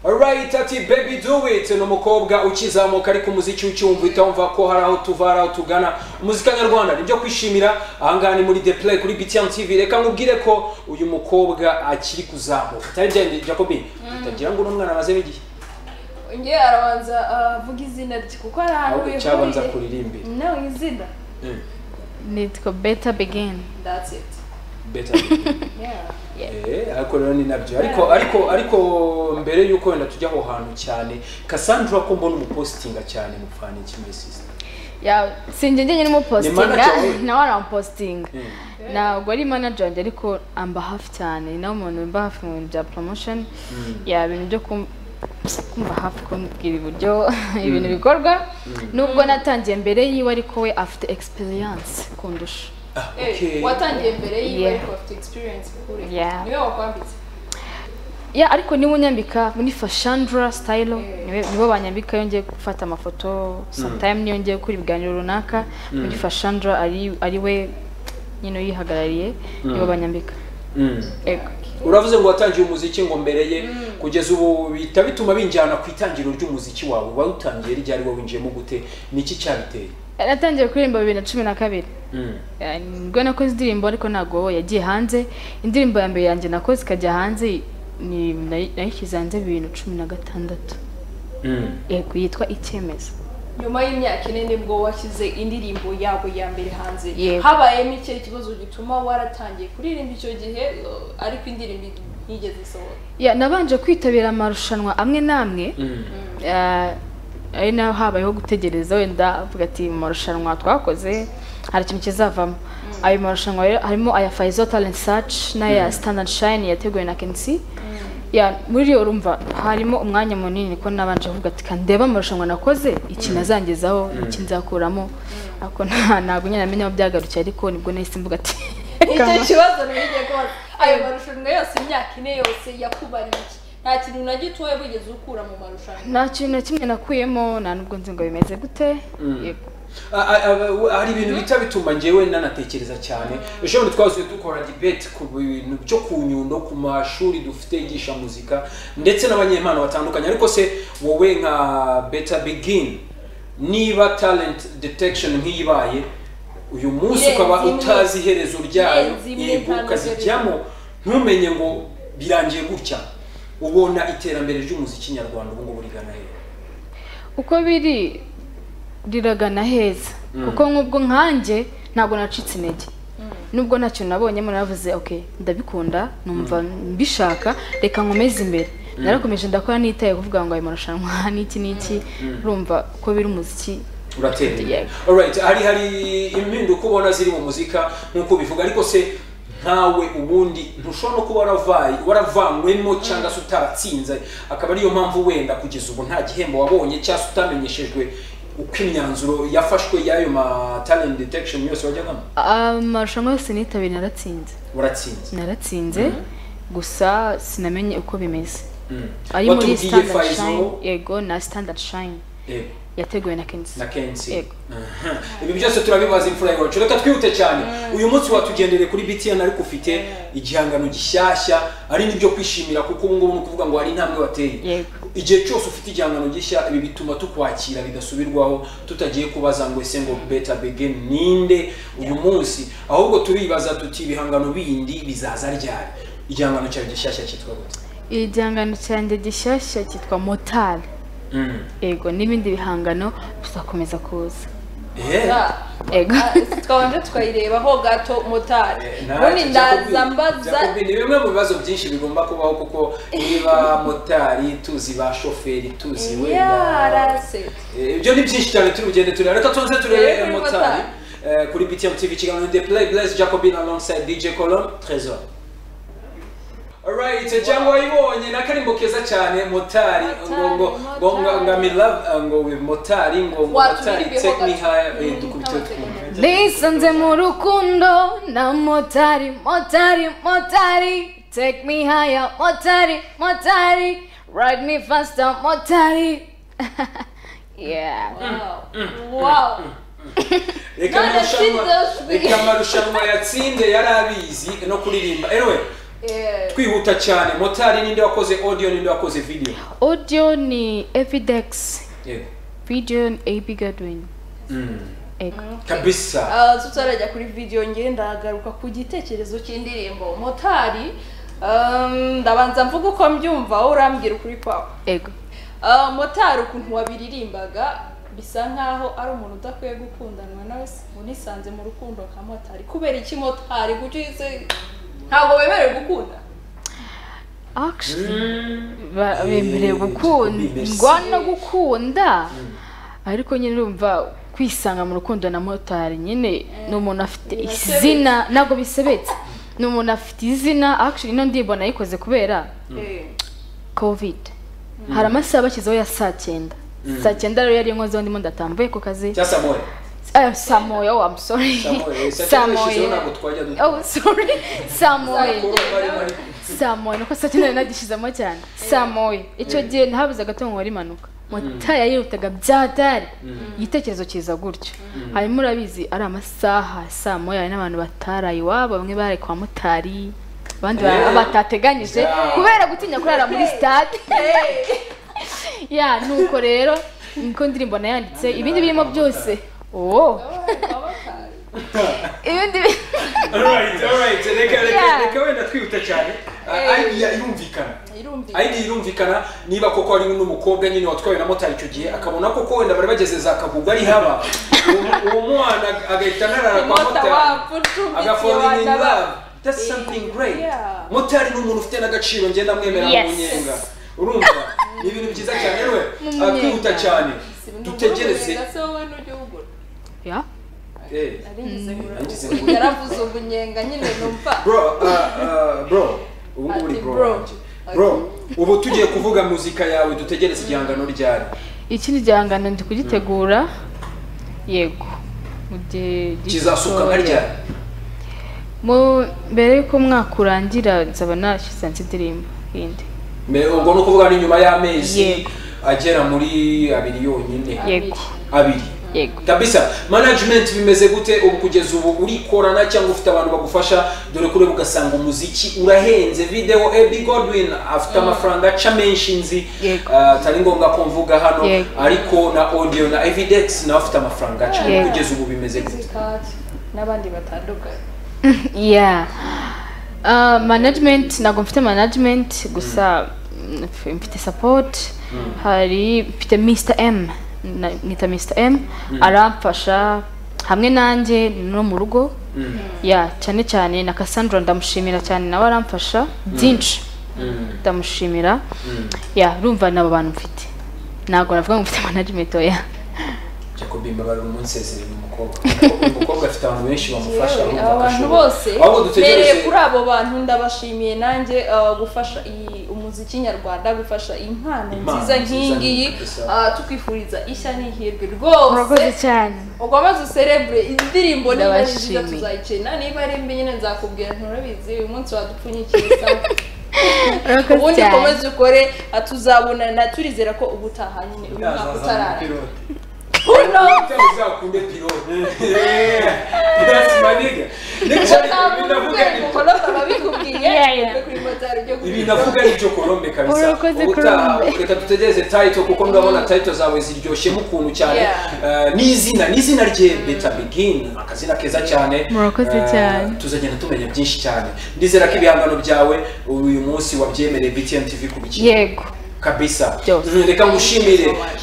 Alright, ati baby do it no mukobwa ukizamuka ari ku muziki ucyumva itamva ko hari aho tuvara aho tugana umuzika nyarwanda nibyo kwishimira ahangana muri The Play kuri BTM TV reka ngubwire ko uyu mukobwa akiri kuzamuka tayende Jacobi utagira ngo n'umwana amaze bigiye ngiye arabanza avuga izina rye kuko ari ahantu cyabanza kuririmba no izina nitwa Better Begin. That's it. Better Begin. Yeah. Ariko rero ni nabyo ariko mbere yuko wenda tujya aho hantu cyane Cassandra ko mbona umupostinga cyane mufana iki muri sister sinjye njye mu postinga na wara posting ntabwo ari manager wanjye ariko amba hafi cyane na umuntu mba hafi mu bya promotion ibintu byo kumva hafi kumbwira uburyo ibintu bikorwa nubwo natangiye mbere yiwe ariko we afite experience kundusha. Watangiye mbere yiwe ariko afite experience kuri niwe wakwambitse ariko ni unyambika muri Fashandra style nibo banyambika yongeye gufata amafoto sometime niyo ngiye kuri ibiganiro runaka muri Fashandra ari we yihagarariye nibo banyambika. Uravuze ngo watangiye umuziki ngo mbere ye kugeza ubu bituma binjyana ku itangiro ry'umuziki wawe wawutangiye ryari wowe winjiyemo gute niki cyabiteye? Natangiye kuririmba 2012 nibwo nakoze indirimbo ariko ntago yagiye hanze indirimbo ya mbere yanjye nakoze ikajya hanze ni nayishyize hanze 2016 yego yitwa Icyemezo. Nyuma y'imyaka ine nibwo washyize indirimbo yabo ya mbere hanze habayemo icyo kibazo gituma waratangiye kuririmba icyo gihe ariko indirimbo ntigeze isohoka? Nabanje kwitabira amarushanwa amwe namwe ari naho habayeho gutegereza wenda avuga ati mu marushanwa twakoze hari ikintu kizavamo. Ayo marushanwa harimo aya Faizo Talent Search n'aya Standard Shine yateguwe na Kensi. Muri yo urumva harimo umwanya munini ko nabanje kuvuga ati kandeba amarushanwa nakoze iki nazangezaho iki nzakuramo ako ntabwo nyine namenye aho byagarukiye ariko nibwo nahise mvuga ati icyo kibazo nigiye ko ayo marushanwa yose imyaka ine yose yakubariye nta kintu na gito wigeze ukura mu marushanwa? Nta kintu na kimwe nakuyemo nta nubwo nzi ngo bimeze gute. Hari ibintu bita bituma ngewe nanatekereza cyane ejo twasuye dukora debate ku bintu byo ku Nyundo ku mashuri dufite yigisha muzika ndetse n'abanyempano batandukanye ariko se wowe nka Better Begin niba talent detection nk'iyibaye uyu munsi ukaba utazi iherezo ryayo ukazijyamo ntumenye ngo birangiye gutya ubona iterambere ry'umuziki nyarwanda ubu ngo burigana he? Uko biri riragana heza kuko nk'ubwo nkanjye ntabwo nacitse intege nubwo ntacyo nabonyemo naravuze ndabikunda numva mbishaka reka nkomeze imbere narakomeje ndakora nitaye kuvuga ngo ayo marushanwa n'iki urumva ko biri umuziki urateye. Alright, hari impinduka ubona ziri mu muzika nkuko bivuga ariko se ntawe ubundi ntushobora no kuba waravanyemo cyangwa se utaratsinze akaba ariyo mpamvu wenda kugeza ubu nta gihembo wabonye cyangwa utamenyeshejwe uko imyanzuro yafashwe y'ayo talent detection yose wajyagamo? Amarushanwa yose nitabiriye naratsinze. Uratsinze? Naratsinze gusa sinamenye uko bimeze. Ari muri Standard Shine yego na Standard Shine yateguwe na Kensi. Ibi byose turabibaza imfura yacu reka twihute cyane uyu munsi watugendereye kuri BTN ariko ufite igihangano gishyashya ari nibyo kwishimira kuko ubu ngubu kuvuga ngo hari intambwe wateye igihe cyose ufite igihangano gishya ibi bituma tukwakira bidasubirwaho tutagiye kubaza ngo ese ngo Better Begin ninde uyu munsi ahubwo turibaza tuti ibihangano bindi bizaza ryari igihangano cyawe gishyashya cyitwa gute? Igihangano cyanjye gishyashya cyitwa Motari. Ego n'ibindi bihangano bizakomeza kuza. Ego twabanje twayirebaho gato Motari ubundi ndaza mbaza ni bimwe mu bibazo byinshi bigomba kubaho kuko niba Motari tuzi ba shoferi tuzi wenda ibyo ni byinshi cyane turugende tureba reka tuze turebe Motari kuri BTM TV kiganiro The Play Blaise Jacobin alongside DJ Colombe Trésor. Alright, cyangwa ibonye nakarimbo keza cyane Motari ngo ngami love ngo with Motari ngo Motari take me higher dukubite twumva. Nisanze mu rukundo na Motari take me higher Motari ride me faster Motari. Wow. Reka marushanwa yatsinde yarabizi no kuririmba. Anyway twihuta cyane. Motari ninde wakoze audio, ninde wakoze video? Audio ni Evidex, video ni AB Godwin. Kabisa. Tutarajya kuri video ngiye ndagaruka ku gitekerezo cy'indirimbo Motari. Ndabanza mvuga uko mbyumva urambwira ukuri kwawe. Ego. Motari ukuntu wabiririmbaga bisa nkaho ari umuntu udakwiye gukundanwa nawe, unisanze mu rukundo nka Motari. Kubera iki Motari gucize ntabwo bemerewe gukunda? Actually bemerewe gukundwa no gukunda, ariko nyine urumva kwisanga mu rukundo na Motari nyine ni umuntu afite izina, ntabwo bisebetse. Ni umuntu afite izina. Actually ino ndirimbo nayikoze kubera covid. Hari amasaha bashyizeho ya saa 9. Saa 9 rero yari inkozi ndimo ndatambuye ku kazi. Cya Samoy. Samoy, oh I'm sorry. Samoy. Oh sorry. Samoy nuko saa 9 nadishizamo cyane. Samoy. Icyo gihe ntabuze gato ngo wari manuka. Motari yayirutaga byatari. Igitekerezo kiza gutyo. Hanyuma urabizi ari amasaha Samoy ari n'abantu bataraye iwabo, bamwe bari kwa Motari, abandi batateganyije kubera gutinya kurara muri stade. Nuko rero niko ndirimbo nayanditse, ibindi birimo byose ibindi alright reka wenda twihuta cyane. irumvikana niba koko ari n'umukobwa nyine watwaye na Motari icyo gihe akabona koko wenda bari bageze za Kagugu ari haba, uwo mwana agahita narara kwa Motari agafall in love. That's something great. Motari ni umuntu ufite n'agaciro ngenda mwemera mu nyenga. Urumva ni ibintu byiza cyane rwe. Twihuta cyane dutegereze. Yaravuze ubunyenga nyine numva. Bro bro ubu tugiye kuvuga muzika yawe, dutegereze igihangano ryari? Ikindi gihangano ndi kugitegura. Yego kizasuka ryari? Mbere yuko umwaka urangira nzaba nashyize indirimbo yindi. Ubwo no kuvuga ni nyuma y'amezi agera muri 2 yonyine. Yego 2. Yego kabisa. Management bimeze gute ubu kugeza ubu? Urikorana cyangwa ufite abantu bagufasha? Dore kure bugasanga umuziki urahenze, video AB Godwin afite amafaranga aca menshi nzi, tari ngombwa ko mvuga hano, ariko na audio na Evidex na afite amafaranga aca. Kugeza ubu bimeze gute? N'abandi batandukanye. Management ntabwo mfite management gusa mfite support. Hari mfite Mr M, nita Mr M aramfasha hamwe nanjye no mu rugo. Cyane cyane na Cassandra ndamushimira cyane, nawe aramfasha byinshi, ndamushimira. Urumva nabo bantu mfite, ntabwo navuga ngo mfite management. Jacob Mbabara umunsezerera umukobwa afite abantu benshi bamufasha. Abantu bose mereye kuri abo bantu ndabashimiye nanjye gufasha umuziki nyarwanda, gufasha impano nziza nk'ingiyi, tukifuriza ishya n'ihirwe rwose. Murakoze cyane. Ugomba celebrate indirimbo niba nziza tuzayikina, niba ari mbi nyine nzakubwira nturabizi uyu munsi wadupfunyikira. Ubundi komeze ukore, tuzabonana turizera ko ubutaha nyine uyu mwaka utarara. Uzakunde pilote. That's my nigga. Ibi navuga ni cyo Colombe kabisa. Reka tutegereze title kuko ndabona title zawe ziryoshye mu kuntu cyane. N'izina rye Better Begin, akazina keza cyane. Murakoze cyane. Tuzagenda tumenya byinshi cyane. Ndizera ko ibihangano byawe uyu munsi wabyemereye BTN TV kubikira. Yego kabisa. Reka ngushimire